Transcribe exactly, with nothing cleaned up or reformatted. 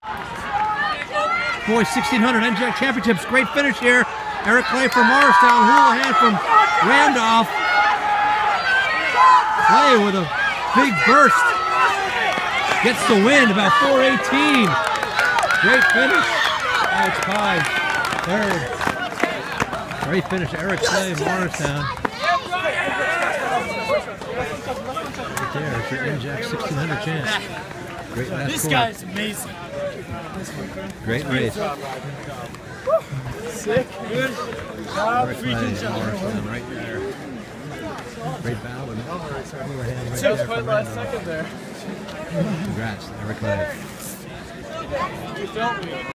Boys sixteen hundred N J A C Championships. Great finish here. Eric Clay from Morristown. Houlihan from Randolph. Clay with a big burst. Gets the win, about four eighteen. Great finish. Alex Pye, third. Great finish. Eric Clay, Morristown. Right there, it's your N J A C sixteen hundred chance. Great last This quarter. guy's amazing. Great race. Sick. Good. Job. Eric Clay, Morristown, right there. Great battle with Houlihan right That was there. quite last second there. Congrats, Eric Clay. You felt me.